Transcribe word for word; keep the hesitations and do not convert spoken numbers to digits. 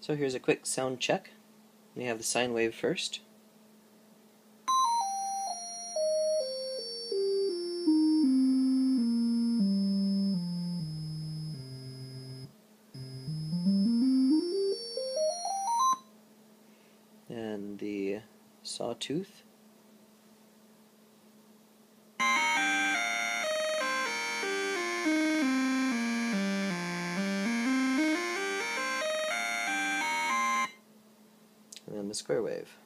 So here's a quick sound check. We have the sine wave first. And the sawtooth. And then the square wave.